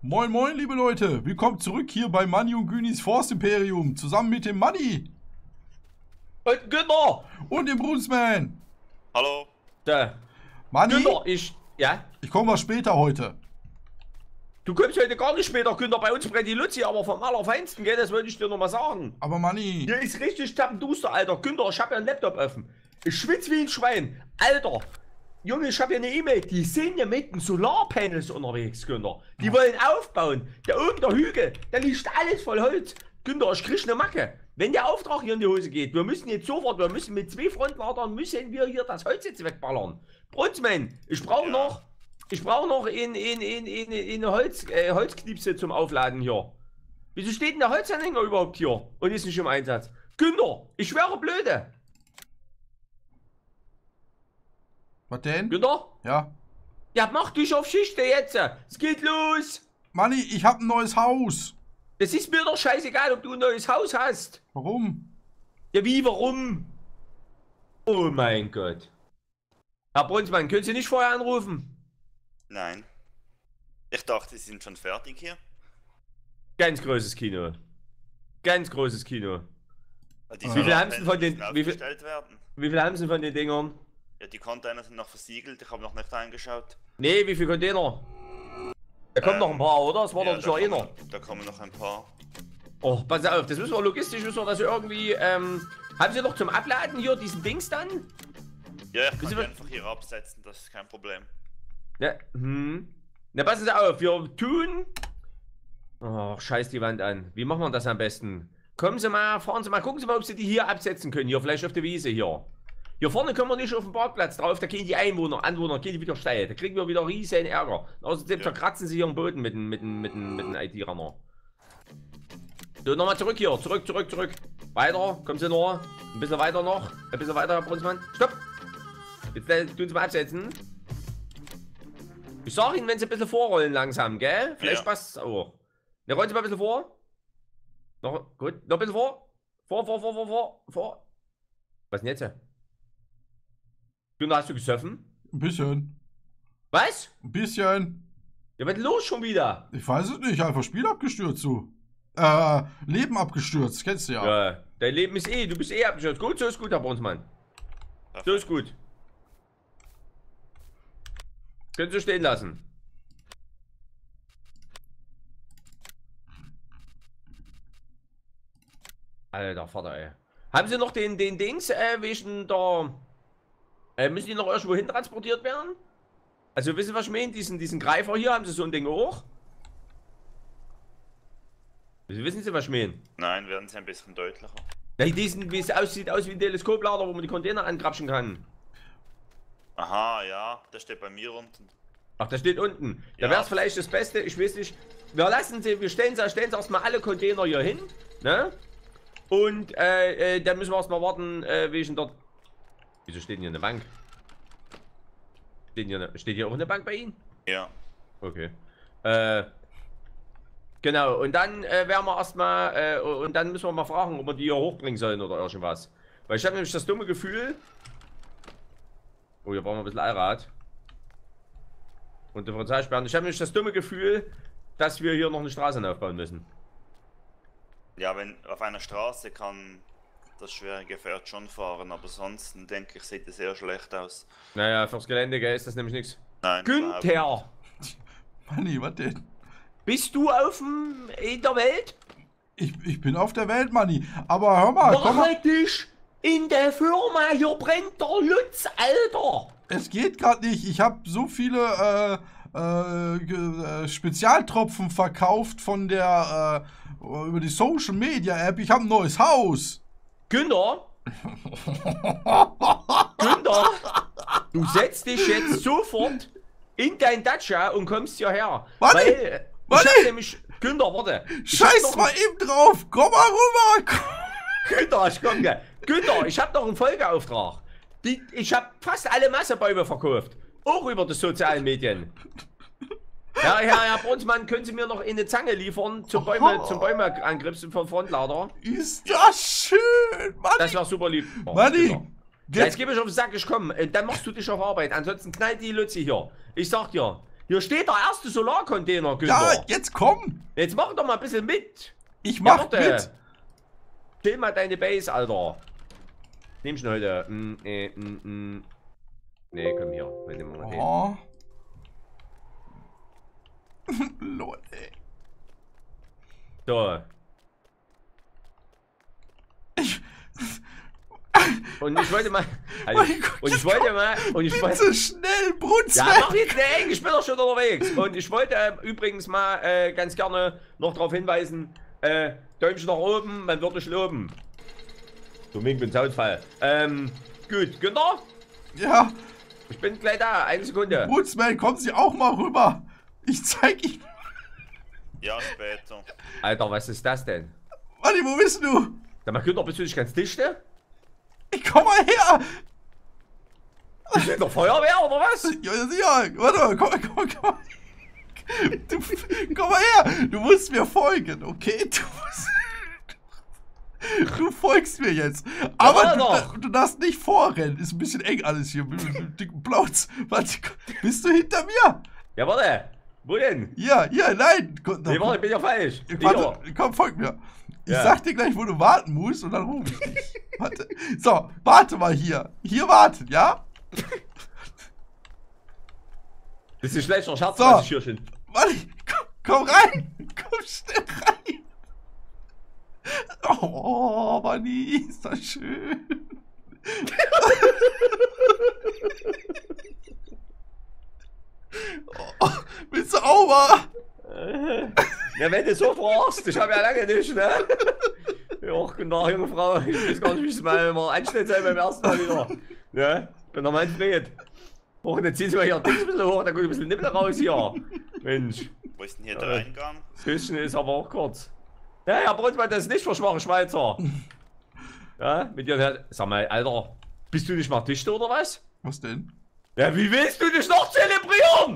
Moin moin liebe Leute, willkommen zurück hier bei Manni und Günis Forst Imperium, zusammen mit dem Manni Und Günther! und dem Brunsman. Hallo. Da. Manni, Günther, ich komme was später heute. du kommst heute gar nicht später, Günther. Bei uns brennt die Luzi, aber vom Allerfeinsten, gell? Das wollte ich dir noch mal sagen. Aber Manni, Hier ist richtig tappenduster, Alter. Günther, ich habe ja einen Laptop offen. Ich schwitze wie ein Schwein. Alter, Junge, ich habe ja eine E-Mail. Die sind ja mit den Solarpanels unterwegs, Günther. Die wollen aufbauen. Da oben der Hügel, da liegt alles voll Holz. Günther, ich krieg eine Macke. Wenn der Auftrag hier in die Hose geht, wir müssen jetzt sofort, wir müssen mit 2 Frontladern, müssen wir hier das Holz jetzt wegballern. Brunsmann, ich brauche noch eine Holzknipse zum Aufladen hier. Wieso steht denn der Holzanhänger überhaupt hier und ist nicht im Einsatz? Günther, ich schwöre blöde. was denn? Günther? Ja. Ja, mach dich auf Schichte jetzt. Es geht los. Manni, ich habe ein neues Haus. Das ist mir doch scheißegal, ob du ein neues Haus hast. Warum? Ja, wie, warum? Oh mein Gott. Herr Brunsmann, können Sie nicht vorher anrufen? Nein. Ich dachte, Sie sind schon fertig hier. Ganz großes Kino. Ganz großes Kino. Die Wie viel haben Sie von den- müssen wie viel- aufgestellt werden. Wie viel haben Sie von den Dingern? Ja, die Container sind noch versiegelt. Ich habe noch nicht reingeschaut. Nee, wie viele Container? Da kommen noch ein paar, oder? Das war doch schon einer. Da kommen noch ein paar. Oh, pass auf, das müssen wir logistisch, müssen wir das irgendwie, haben Sie noch zum Abladen hier diesen Dings dann? Ja, ich kann Sie die was- einfach hier absetzen. Das ist kein Problem. Ja, Na, passen Sie auf, wir tun... Oh, scheiß die Wand an. Wie machen wir das am besten? Kommen Sie mal, fahren Sie mal, gucken Sie mal, ob Sie die hier absetzen können. Hier, vielleicht auf der Wiese hier. Hier vorne können wir nicht auf dem Parkplatz drauf, da gehen die Anwohner gehen die wieder steil. Da kriegen wir wieder riesen Ärger. Außerdem zerkratzen sie hier am Boden mit dem IT-Runner. So, nochmal zurück hier. Zurück. Weiter, kommen Sie noch. Ein bisschen weiter noch. Ein bisschen weiter, Herr Brunsmann. Stopp! Jetzt tun Sie mal absetzen. Ich sag Ihnen, wenn Sie ein bisschen vorrollen langsam, gell? Vielleicht Ja. passt es auch. Ne, rollen Sie mal ein bisschen vor. Noch, gut, noch ein bisschen vor. Vor. Was denn jetzt? Günther, hast du gesoffen? Ein bisschen. Was? Ein bisschen. Ja, was ist los schon wieder? Ich weiß es nicht, einfach Spiel abgestürzt, du. Leben abgestürzt, kennst du ja. Ja, dein Leben ist du bist abgestürzt. Gut, so ist gut, Herr Brunsmann. So ist gut. Können Sie stehen lassen. Alter Vater, ey. Haben Sie noch den Dings, wegen der... müssen die noch irgendwo hin transportiert werden? Also, wissen Sie, was ich meine? Diesen Greifer hier, haben Sie so ein Ding hoch? Wissen Sie, was ich meine? Nein, werden Sie ein bisschen deutlicher. Ja, wie es aussieht, aus wie ein Teleskoplader, wo man die Container angrapschen kann. Aha, ja. Das steht bei mir unten. Ach, das steht unten. Da Ja. wäre es vielleicht das Beste, ich weiß nicht. Wir stellen erstmal alle Container hier hin, ne? Und dann müssen wir erstmal warten, wegen dort. Wieso steht denn hier eine Bank? Steht hier auch eine Bank bei Ihnen? Ja. Okay. Genau, und dann werden wir erstmal, und dann müssen wir mal fragen, ob wir die hier hochbringen sollen oder irgendwas. Weil ich habe nämlich das dumme Gefühl. Oh, hier brauchen wir ein bisschen Allrad. Und Differentialsperren. Ich habe nämlich das dumme Gefühl, dass wir hier noch eine Straße aufbauen müssen. Ja, wenn auf einer Straße kann das schwere Gefährt schon fahren, aber sonst denke ich, sieht es sehr schlecht aus. Naja, fürs Gelände, gell, ist das nämlich nichts. Nein. überhaupt Günther, Manni, was denn? bist du in der Welt? Ich bin auf der Welt, Manni. Aber hör mal, komm mal. Mach dich in der Firma, hier brennt der Lutz, Alter! Es geht gerade nicht. Ich habe so viele Spezialtropfen verkauft von der über die Social Media App. Ich habe ein neues Haus. Günther? Günther? Du setzt dich jetzt sofort in dein Dacia und kommst hierher. Warte, Weil warte. ich hab nämlich... Günther, warte. Ich hab Scheiß noch- mal eben drauf. Komm mal rüber. Günther, ich komm gleich. Günther, ich habe noch einen Folgeauftrag. Ich habe fast alle Massebäume verkauft. Auch über die sozialen Medien. Ja, Herr Brunsmann, können Sie mir noch eine Zange liefern zum Bäumeangriff vom Frontlader? Ist das schön, Manni. Das wäre super lieb. Oh, Manni. Günther. Ja, jetzt gebe ich auf den Sack, ich komm. Dann machst du dich auf Arbeit. Ansonsten knallt die Luzi hier. Ich sag dir, Hier steht der erste Solarcontainer, Günther. Ja, jetzt komm! Jetzt mach doch mal ein bisschen mit. Ich mach warte. mit! Chill mal deine Base, Alter. Nimm schon heute. Nee, komm hier. Heute mal hin. Oh. Lol, ey. So. Und ich wollte mal. Also, Mein Gott, und ich wollte mal. Und ich wollte. Bitte schnell, Brunsberg! Ja, mach jetzt eng, ich bin doch schon unterwegs. Und ich wollte übrigens mal ganz gerne noch darauf hinweisen: Däumchen nach oben, man wird dich loben. Dominik und Soundfall. Gut, Günther? Ja, Ich bin gleich da, eine Sekunde. Brunsberg, kommen Sie auch mal rüber. Ich zeig Ihnen. Ja, später. Alter, was ist das denn? Warte, wo bist du? Sag mal, Günther, bist du nicht ganz dicht, ne? Ich komm mal her! Bist du in der Feuerwehr oder was? Ja, sicher. Warte mal, komm. Du, komm mal her. Du musst mir folgen, okay? Du folgst mir jetzt. Aber du darfst nicht vorrennen. Ist ein bisschen eng alles hier mit dem dicken Plauz. Warte, bist du hinter mir? Ja, warte. Wo denn? Ja, nein. Nee, warte, ich bin ja falsch. Warte, komm, folg mir. Ich Ja. sag dir gleich, wo du warten musst und dann ruf ich dich. Warte. So, warte mal hier. Hier warten, ja? Das ist ein schlechter Scherz, So. was ich hier schon. Warte, komm rein. Komm schnell rein. Oh, Manni, ist das schön. Oh, willst du auch mal? Ja, wenn du so fragst, ich habe ja lange nicht, ne? Ja, guten Tag, junge Frau. Ich weiß gar nicht, wie ich es mal immer anstellen soll beim ersten Mal wieder. Ja, bin der Manfred. Oh, dann ziehst du mal hier Dings ein bisschen hoch, dann kommt ein bisschen Nippel raus hier. Mensch, Wo ist denn hier der Eingang? das Höschen ist aber auch kurz. Ja, Herr Brunzmann, das ist nicht für schwache Schweizer. Ja, mit dir, sag mal, Alter, bist du nicht mal Dichter oder was? Was denn? Ja, wie willst du dich noch zelebrieren?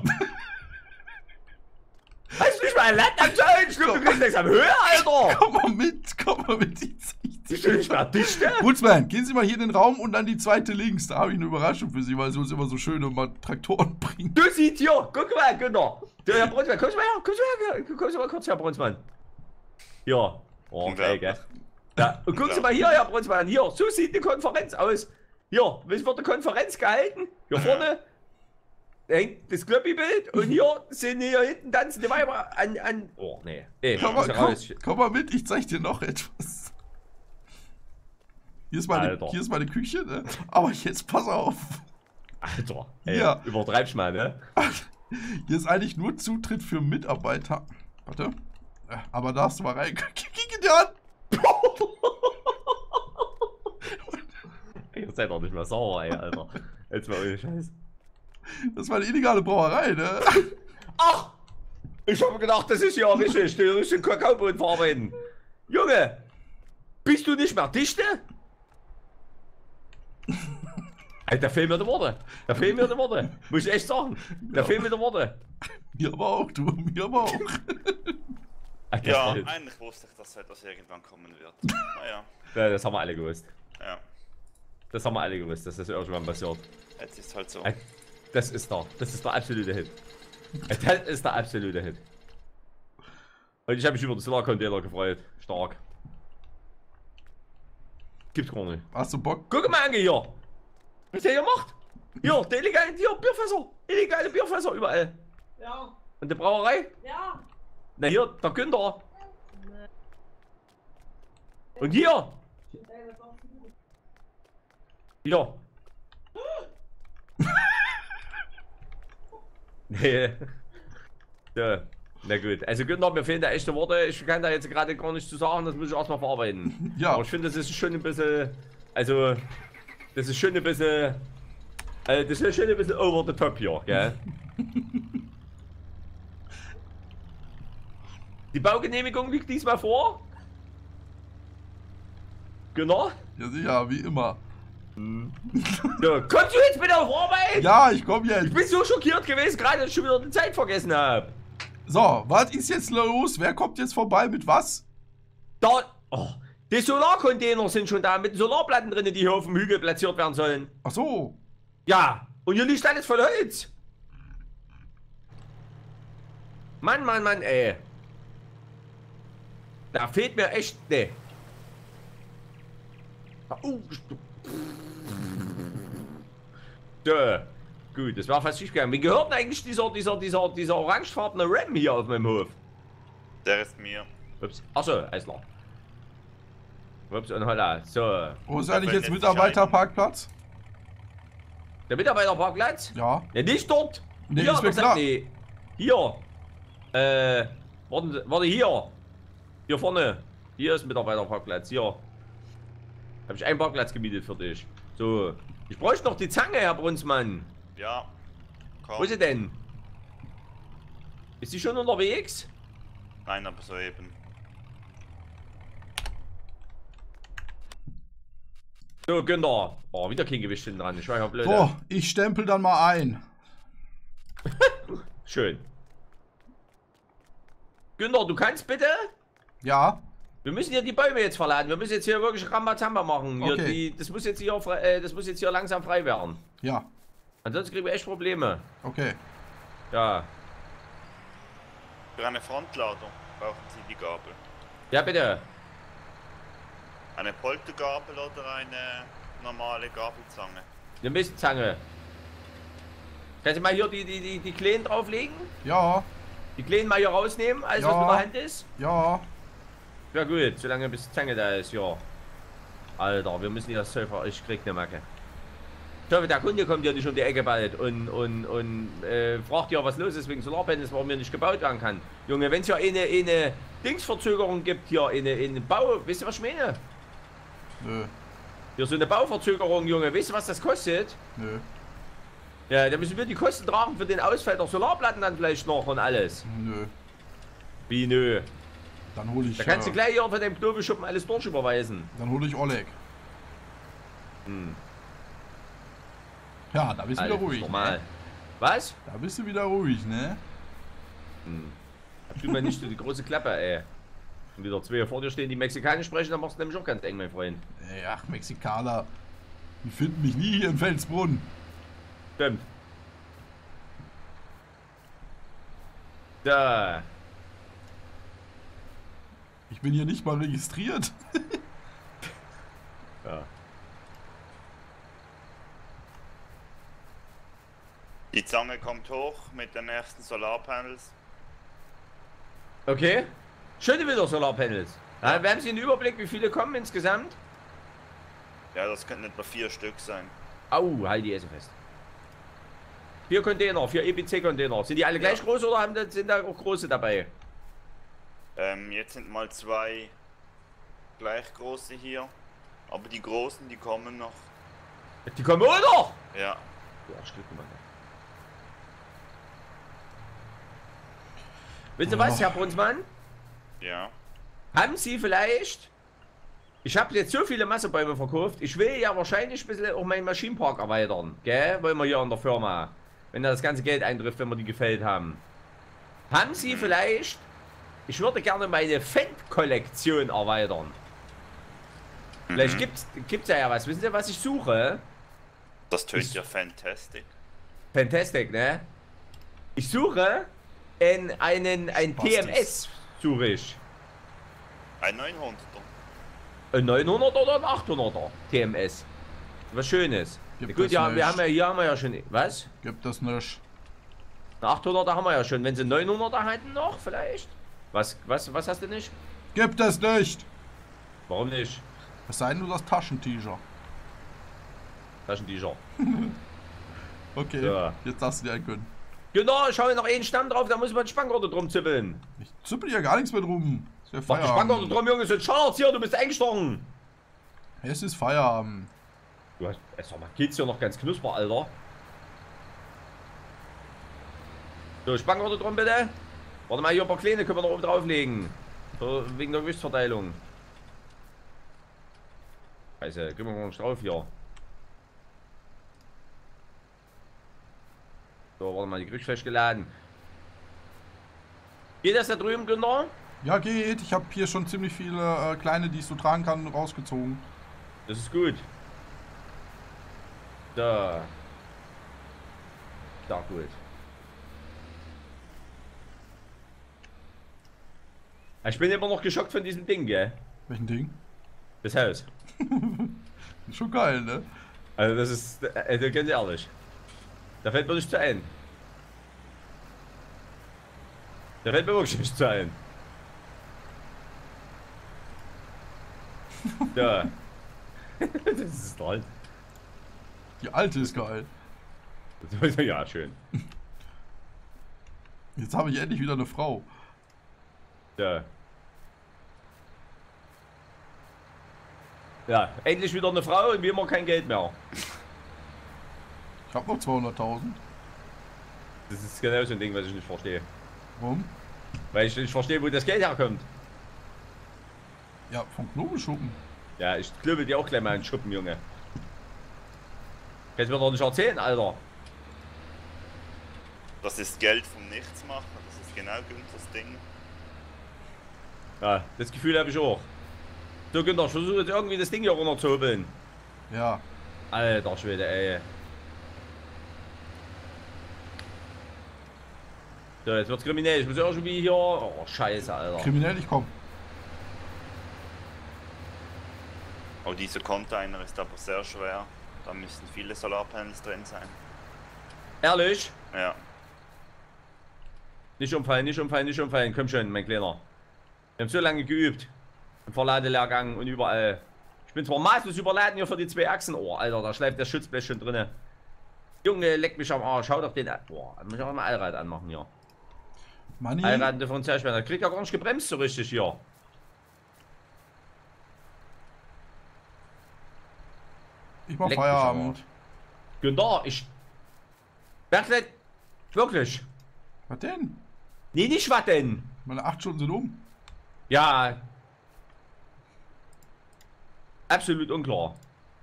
Hast du nicht mal ein Land am Zaun? Stimmt, du kriegst nichts am Höhe, Alter! Komm mal mit, ich zeig Bist du nicht mal Dichter? Brunsberg, gehen Sie mal hier in den Raum und dann die zweite links. Da habe ich eine Überraschung für Sie, weil Sie uns immer so schöne Traktoren bringen. Du siehst hier, guck mal, Günther. Der Herr Brunzmann, kommst du mal her, kommst du mal kurz, Herr Brunzmann. Hier. Oh, geil, gell? Ja, und gucken Sie mal hier, Herr Brunzmann, hier, so sieht eine Konferenz aus. Hier, wird eine Konferenz gehalten. Hier vorne hängt das Kloppi-Bild und hier sind hier hinten tanzen die Weiber an. Oh, nee. Ey, Komm mal mit, ich zeig dir noch etwas. Hier ist meine Küche, ne? Aber jetzt pass auf. Alter, ey, Ja. übertreibst mal, ne? Hier ist eigentlich nur Zutritt für Mitarbeiter. Warte. Aber da hast du mal rein. Kick ihn dir an! Ihr seid doch nicht mehr sauer, ey, Alter. Jetzt mal ohne Scheiß. Das war eine illegale Brauerei, ne? Ach! Ich habe gedacht, das ist ja richtig, der richtige Kakaobohnen verarbeiten. Junge! Bist du nicht mehr Dichte? Alter, da fehlen mir die Worte. Muss ich echt sagen. Da fehlen mir die Worte. Mir aber auch, du. Mir aber auch. Alter, Ja, eigentlich wusste ich, dass das irgendwann kommen wird. Naja, Ja, das haben wir alle gewusst. ja. Das haben wir alle gewusst, dass das irgendwann passiert. Jetzt ist halt so. Das ist der absolute Hit. Das ist der absolute Hit. Und ich habe mich über den Solar-Container gefreut. Stark. Gibt's gar nicht. Hast du Bock? Guck mal, Ange, hier. Was der hier macht. Hier, der illegale Bierfässer. Illegale Bierfässer überall. Ja. Und die Brauerei? Ja. Na hier, der Günther. Und hier. Hier. Nee. Ja, na gut. Also Günther, mir fehlen da echte Worte. Ich kann da jetzt gerade gar nicht zu sagen, das muss ich erstmal verarbeiten. Ja. Aber ich finde, das ist schon ein bisschen. Also. Das ist schon ein bisschen. Das ist schon ein bisschen over the top hier, gell? Die Baugenehmigung liegt diesmal vor. Genau. Ja, sicher, wie immer. So, kommst du jetzt bitte auf Arbeit? Ja, ich komm Ich jetzt. bin so schockiert gewesen, gerade dass ich schon wieder die Zeit vergessen habe. So, was ist jetzt los? Wer kommt jetzt vorbei mit was? Da. Oh, die Solarcontainer sind schon da mit Solarplatten drin, die hier auf dem Hügel platziert werden sollen. Ach so. Ja, und hier liegt alles voll Holz. Mann, Mann, Mann, ey. Da fehlt mir echt, ne. So, gut, das war fast nicht gegangen. Wie gehört denn eigentlich dieser orangefarbene Ram hier auf meinem Hof? Der ist mir. Ups. Achso, alles klar. Ups und holla. So. Wo ist eigentlich jetzt Mitarbeiterparkplatz? Der Mitarbeiterparkplatz? Ja. Ja, nicht dort. Nee, Hier, ist mir klar. nee. Hier. Warte, hier. Hier vorne. Hier ist Mitarbeiterparkplatz. Hier. Habe ich einen Parkplatz gemietet für dich. So. Ich bräuchte noch die Zange, Herr Brunsmann. Ja. Komm. Wo ist sie denn? Ist sie schon unterwegs? Nein, aber soeben. So, Günther. Oh, wieder kein Gewicht hinten dran. Ich war ja blöd. So, ich stempel dann mal ein. Schön. Günther, du kannst bitte? Ja. Wir müssen hier die Bäume jetzt verladen. Wir müssen jetzt hier wirklich Rambazamba machen. Hier, Okay. das muss jetzt hier langsam frei werden. Ja. Ansonsten kriegen wir echt Probleme. Okay. Ja. Für eine Frontladung brauchen Sie die Gabel. Ja, bitte. Eine Poltergabel oder eine normale Gabelzange? Eine Mistzange. Kannst du mal hier die Kleen drauflegen? Ja. Die Kleen mal hier rausnehmen, alles Ja. was mit der Hand ist? Ja. Ja gut, solange bis die Zange da ist, ja. Alter, wir müssen hier das Zeug ich krieg eine Macke. Ich hoffe, der Kunde kommt ja nicht um die Ecke bald und fragt ja, was los ist wegen Solarpanels, warum hier nicht gebaut werden kann. Junge, wenn es ja eine Dingsverzögerung gibt hier, eine Bau, weißt du was ich meine? Nö. Hier so eine Bauverzögerung, Junge, weißt du was das kostet? Nö. Ja, da müssen wir die Kosten tragen für den Ausfall der Solarplatten dann vielleicht noch und alles. Nö. Wie nö? Dann hole ich. Da kannst du gleich hier von dem Knobelschuppen alles durchüberweisen. Dann hole ich Oleg. Hm. Ja, da bist du wieder ruhig. Normal. Ne? Was? Da bist du wieder ruhig, ne? Hm. Hab du mal nicht so die große Klappe, ey. Und wieder zwei vor dir stehen, die Mexikanisch sprechen, dann machst du nämlich auch ganz eng, mein Freund. Ach, Mexikaner. Die finden mich nie hier in Felsbrunn. Stimmt. Da. Ich bin hier nicht mal registriert. Ja. Die Zange kommt hoch mit den ersten Solarpanels. Okay. Schon wieder Solarpanels. Ja. Wir haben Sie einen Überblick, wie viele kommen insgesamt? Ja, das könnten etwa 4 Stück sein. Au, halt die Essen fest. 4 Container, 4 EPC-Container. Sind die alle gleich groß oder sind da auch große dabei? Jetzt sind mal 2 gleich große hier. Aber die großen, die kommen noch. Die kommen auch noch! Ja. Ja, stimmt, Mann. Wisst ihr was, Herr Brunsmann? Ja. Haben Sie vielleicht... Ich habe jetzt so viele Massebäume verkauft. Ich will ja wahrscheinlich ein bisschen auch meinen Maschinenpark erweitern. Gell? Wollen wir hier in der Firma. Wenn da das ganze Geld eintrifft, wenn wir die gefällt haben. Haben Sie vielleicht... Ich würde gerne meine Fendt-Kollektion erweitern. Vielleicht gibt's ja was. Wissen Sie, was ich suche? Das tönt ja fantastic. Fantastic, ne? Ich suche ein TMS, suche ich. Ein 900er. Ein 900er oder ein 800er TMS. Was Schönes. Gibt Gut, es ja, nicht. hier haben wir ja schon... Was? Gibt das nicht. Ein 800er haben wir ja schon. Wenn sie 900er hätten noch, vielleicht? Was hast du nicht? Gibt es nicht. Warum nicht? Es sei denn, du das Taschentücher. Taschentücher. Okay, Ja. jetzt darfst du dir einen gönnen. Genau, ich habe noch einen Stamm drauf, da muss man die Spanngurte drum zippeln. Ich zippel hier gar nichts mehr drum. Es ist Mach die Spanngurte drum, Junge, so Charles hier, du bist eingestochen. Es ist Feierabend. Du hast, sag mal, geht's hier noch ganz knusper, Alter. So, Spanngurte drum bitte. Warte mal, hier ein paar Kleine können wir noch oben drauflegen. So, wegen der Gewichtsverteilung. Scheiße, gehen wir mal nicht drauf hier. So, warte mal, die Kriegsfläche geladen. Geht das da drüben, Günther? Ja, geht. Ich habe hier schon ziemlich viele kleine, die ich so tragen kann, rausgezogen. Das ist gut. Da. Da, gut. Ich bin immer noch geschockt von diesem Ding, gell? Welchen Ding? Das Haus. Ist schon geil, ne? Also das ist, ganz ehrlich. Da fällt mir nicht zu ein. Da fällt mir wirklich nicht zu ein. Ja. Das ist toll. Die alte ist geil. Ja, schön. Jetzt habe ich endlich wieder eine Frau. Ja. Ja, endlich wieder eine Frau und wie immer kein Geld mehr. Ich habe noch 200.000. Das ist genau so ein Ding, was ich nicht verstehe. Warum? Weil ich nicht verstehe, wo das Geld herkommt. Ja, vom Knobelschuppen. Ja, ich klöbel dir auch gleich mal einen Schuppen, Junge. Kannst du mir doch nicht erzählen, Alter. Das ist Geld vom Nichts machen, das ist genau Günthers Ding. Ja, das Gefühl habe ich auch. So, Günther, ich versuche jetzt irgendwie das Ding hier runterzuhobeln. Ja. Alter Schwede, ey. So, jetzt wird's kriminell. Ich muss irgendwie hier... Oh, scheiße, Alter. Kriminell, ich komm. Oh, dieser Container ist aber sehr schwer. Da müssen viele Solarpanels drin sein. Ehrlich? Ja. Nicht umfallen, nicht umfallen, nicht umfallen. Komm schon, mein Kleiner. Wir haben so lange geübt. Im Verladelehrgang und überall. Ich bin zwar maßlos überladen hier für die 2 Achsen. Oh, Alter, da schleift der Schutzblech schon drinne. Junge, leck mich am Arsch. Schau doch den ab. Boah, muss ich auch mal Allrad anmachen hier. Manni. Allrad Differentialsperr. Da kriegt ja gar nicht gebremst so richtig hier. Ich mach Leck mich Feierabend. Günther, ich... Berglet, wirklich. Was denn? Nee, nicht was denn? Meine 8 Stunden sind um. Ja. Absolut unklar.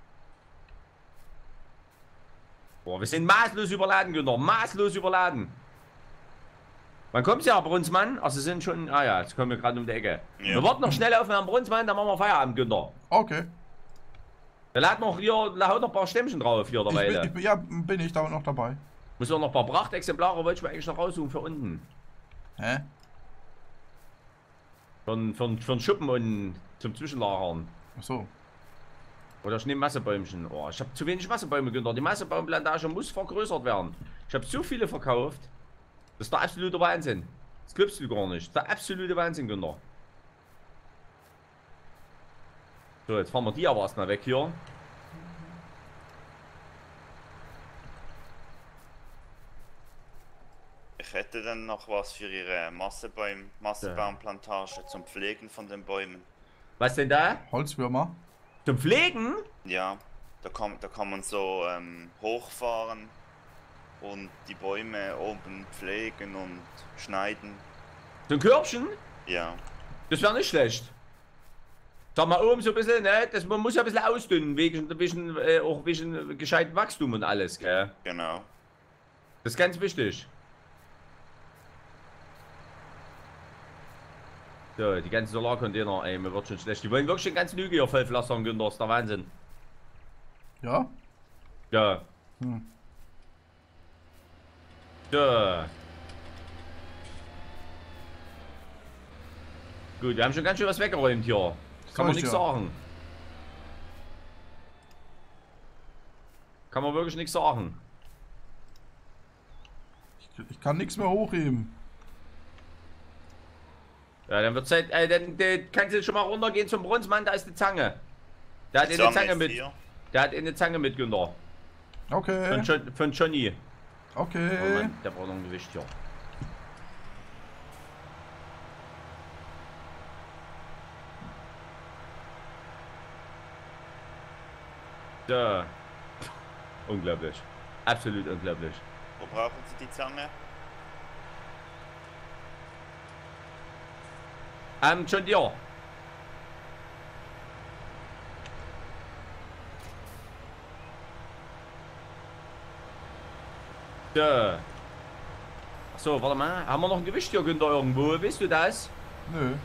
Boah, wir sind maßlos überladen, Günther. Maßlos überladen. Wann kommt's ja, Brunsmann? Also sind schon... Ah ja, jetzt kommen wir gerade um die Ecke. Ja. Wir warten noch schnell auf Herrn Brunsmann, dann machen wir Feierabend, Günther. Okay. Der lädt noch hier, da haut noch ein paar Stämmchen drauf hier derweil. Ja, bin ich da noch dabei. Muss noch ein paar Prachtexemplare, wollte ich mir eigentlich noch raussuchen für unten. Hä? Für einen Schuppen und zum Zwischenlagern. Ach so. Oder ich nehme Massebäumchen. Oh, ich habe zu wenig Massebäume, Günther. Die Massebaumplantage muss vergrößert werden. Ich habe so viele verkauft. Das ist der absolute Wahnsinn. Das glaubst du gar nicht. Der absolute Wahnsinn, Günther. So, jetzt fahren wir die aber erstmal weg hier. Ich hätte dann noch was für Ihre Massebaumplantage zum Pflegen von den Bäumen. Was denn da? Holzwürmer. Zum Pflegen? Ja, da kann man so hochfahren und die Bäume oben pflegen und schneiden. So ein Körbchen? Ja. Das wäre nicht schlecht. Sag mal oben so ein bisschen, ne? Man muss ja ein bisschen ausdünnen, auch wegen gescheiten Wachstum und alles, gell? Genau. Das ist ganz wichtig. So, die ganzen Solarcontainer, ey, mir wird schon schlecht. Die wollen wirklich den ganzen Lüge hier voll pflastern, Günther, das ist der Wahnsinn. Ja? Ja. Hm. So. Gut, wir haben schon ganz schön was weggeräumt hier. Kann man Soll ich nichts ja. sagen. Kann man wirklich nichts sagen. Ich kann nichts mehr hochheben. Ja, dann wird Zeit, dann kannst du schon mal runtergehen zum Brunsmann, da ist die Zange. Der hat eine Zange mit. Der hat eine Zange mit, Günther. Okay. Von Johnny. Okay. Oh Mann, der braucht noch ein Gewicht hier. So. Unglaublich. Absolut unglaublich. Wo brauchen Sie die Zange? John Deere. So. So, warte mal. Haben wir noch ein Gewicht hier, Günther, irgendwo? Weißt du das? Nö.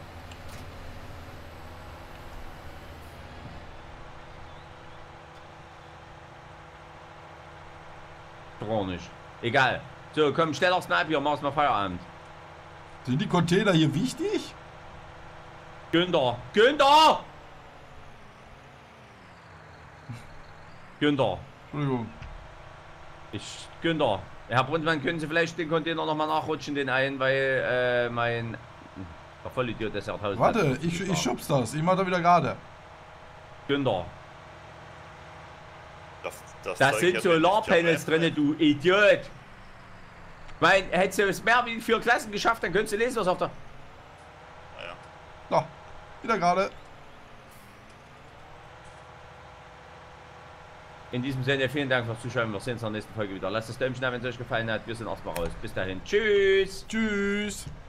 Gar nicht. Egal. So, komm, stell aufs Mal ab hier, mach's mal Feierabend. Sind die Container hier wichtig? Günther! Günther! Günther! Entschuldigung. Günther. Herr Brundtmann, können Sie vielleicht den Container nochmal nachrutschen, den einen, weil mein... Der Vollidiot ist ja 1000. Warte, ich schub's das. Ich mach da wieder gerade. Günther. Das Da sind Solarpanels drin, du Idiot. Hättest du es mehr wie 4 Klassen geschafft, dann könntest du lesen, was auf der... Ja. So, wieder gerade. In diesem Sinne, vielen Dank fürs Zuschauen. Wir sehen uns in der nächsten Folge wieder. Lasst das Däumchen da, wenn es euch gefallen hat. Wir sind erstmal raus. Bis dahin. Tschüss. Tschüss.